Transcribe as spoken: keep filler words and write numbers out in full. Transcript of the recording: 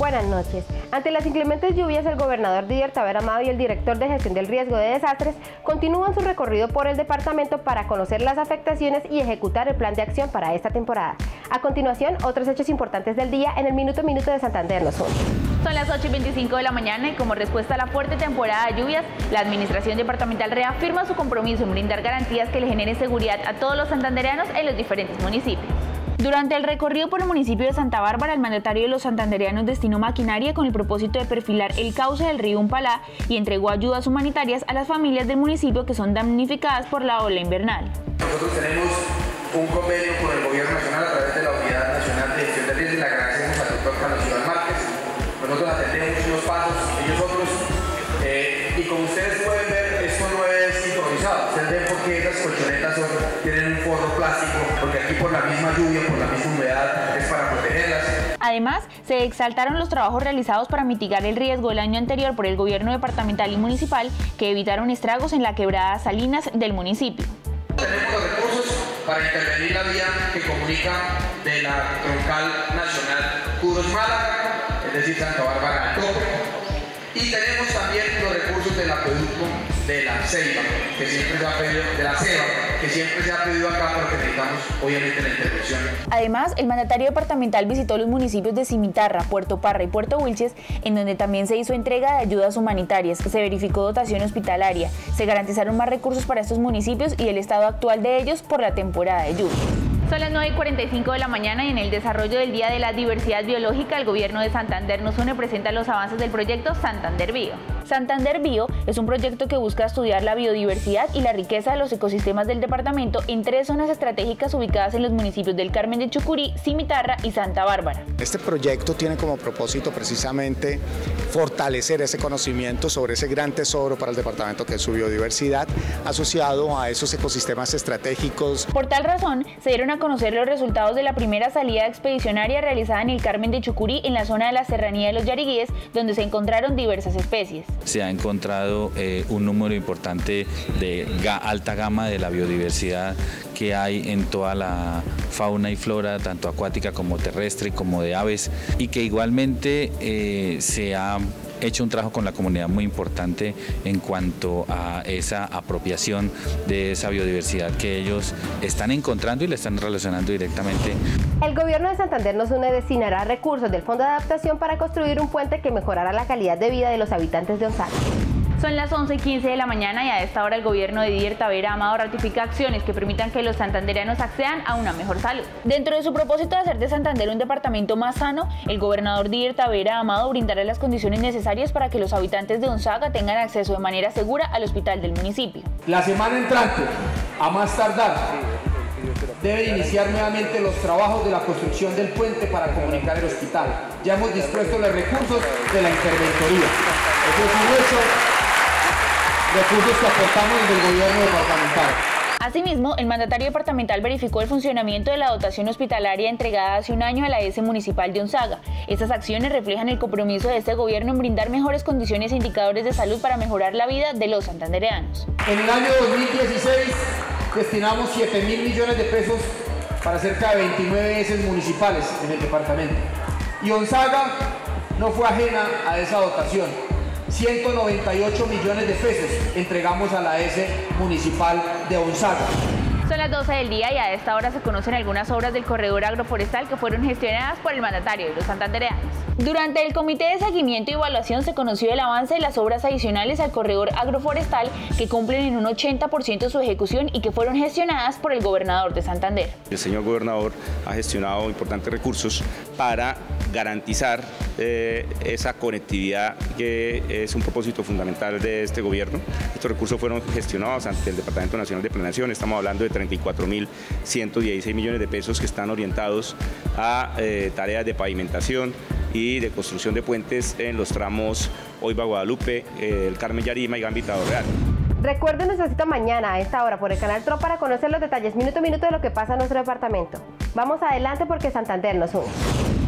Buenas noches. Ante las inclementes lluvias, el gobernador Didier Tavera Amado y el director de gestión del riesgo de desastres continúan su recorrido por el departamento para conocer las afectaciones y ejecutar el plan de acción para esta temporada. A continuación, otros hechos importantes del día en el Minuto a Minuto de Santander nos une. Son las ocho y veinticinco de la mañana y como respuesta a la fuerte temporada de lluvias, la Administración Departamental reafirma su compromiso en brindar garantías que le generen seguridad a todos los santandereanos en los diferentes municipios. Durante el recorrido por el municipio de Santa Bárbara, el mandatario de los santandereanos destinó maquinaria con el propósito de perfilar el cauce del río Umpalá y entregó ayudas humanitarias a las familias del municipio que son damnificadas por la ola invernal. Nosotros tenemos un convenio con el Gobierno Nacional a través de la Unidad Nacional de Gestión de Riesgos y le agradecemos al doctor Carlos Iván Márquez. Nosotros atendemos unos pasos, ellos otros, eh, y como ustedes pueden ver, esto no es improvisado. Ustedes ven por qué esas colchonetas son, tienen un forro plástico, porque aquí por la misma lluvia, por la misma humedad, es para protegerlas. Además, se exaltaron los trabajos realizados para mitigar el riesgo del año anterior por el gobierno departamental y municipal, que evitaron estragos en la quebrada Salinas del municipio. Tenemos los recursos para intervenir la vía que comunica de la troncal nacional Cudos-Málaga, es decir, Santa Bárbara al tope. Y tenemos también los recursos del acueducto de la Ceiba, que siempre se ha pedido, de la Ceiba, que siempre se ha pedido acá, pero que necesitamos obviamente la intervención. Además, el mandatario departamental visitó los municipios de Cimitarra, Puerto Parra y Puerto Wilches, en donde también se hizo entrega de ayudas humanitarias, se verificó dotación hospitalaria, se garantizaron más recursos para estos municipios y el estado actual de ellos por la temporada de lluvia. Son las nueve y cuarenta y cinco de la mañana y en el desarrollo del Día de la Diversidad Biológica, el gobierno de Santander Nos Une presenta los avances del proyecto Santander Bio. Santander Bio es un proyecto que busca estudiar la biodiversidad y la riqueza de los ecosistemas del departamento en tres zonas estratégicas ubicadas en los municipios del Carmen de Chucurí, Cimitarra y Santa Bárbara. Este proyecto tiene como propósito precisamente fortalecer ese conocimiento sobre ese gran tesoro para el departamento que es su biodiversidad, asociado a esos ecosistemas estratégicos. Por tal razón, se dieron a conocer los resultados de la primera salida expedicionaria realizada en el Carmen de Chucurí, en la zona de la Serranía de los Yariguíes, donde se encontraron diversas especies. Se ha encontrado eh, un número importante de ga alta gama de la biodiversidad que hay en toda la fauna y flora, tanto acuática como terrestre, como de aves, y que igualmente eh, se ha hecho un trabajo con la comunidad muy importante en cuanto a esa apropiación de esa biodiversidad que ellos están encontrando y la están relacionando directamente. El gobierno de Santander Nos Une destinará recursos del Fondo de Adaptación para construir un puente que mejorará la calidad de vida de los habitantes de Onsaga. Son las once y quince de la mañana y a esta hora el gobierno de Didier Tavera Amado ratifica acciones que permitan que los santandereanos accedan a una mejor salud. Dentro de su propósito de hacer de Santander un departamento más sano, el gobernador Didier Tavera Amado brindará las condiciones necesarias para que los habitantes de Onsaga tengan acceso de manera segura al hospital del municipio. La semana entrante, a más tardar, deben iniciar nuevamente los trabajos de la construcción del puente para comunicar el hospital. Ya hemos dispuesto los recursos de la interventoría. Eso es un hecho. Recursos que aportamos desde el gobierno departamental. Asimismo, el mandatario departamental verificó el funcionamiento de la dotación hospitalaria entregada hace un año a la E S municipal de Onsaga. Estas acciones reflejan el compromiso de este gobierno en brindar mejores condiciones e indicadores de salud para mejorar la vida de los santandereanos. En el año dos mil dieciséis destinamos siete mil millones de pesos para cerca de veintinueve E S municipales en el departamento. Y Onsaga no fue ajena a esa dotación. ciento noventa y ocho millones de pesos entregamos a la E S municipal de Onsaga. Son las doce del día y a esta hora se conocen algunas obras del corredor agroforestal que fueron gestionadas por el mandatario de los santandereanos. Durante el comité de seguimiento y evaluación se conoció el avance de las obras adicionales al corredor agroforestal que cumplen en un ochenta por ciento su ejecución y que fueron gestionadas por el gobernador de Santander. El señor gobernador ha gestionado importantes recursos para garantizar eh, esa conectividad que es un propósito fundamental de este gobierno. Estos recursos fueron gestionados ante el Departamento Nacional de Planeación. Estamos hablando de treinta y cuatro mil ciento dieciséis millones de pesos que están orientados a eh, tareas de pavimentación y de construcción de puentes en los tramos Oiva-Guadalupe, eh, el Carmen-Yarima y Gambita-Real. Recuerden nuestra cita mañana a esta hora por el canal Tro para conocer los detalles minuto a minuto de lo que pasa en nuestro departamento. Vamos adelante porque Santander nos une.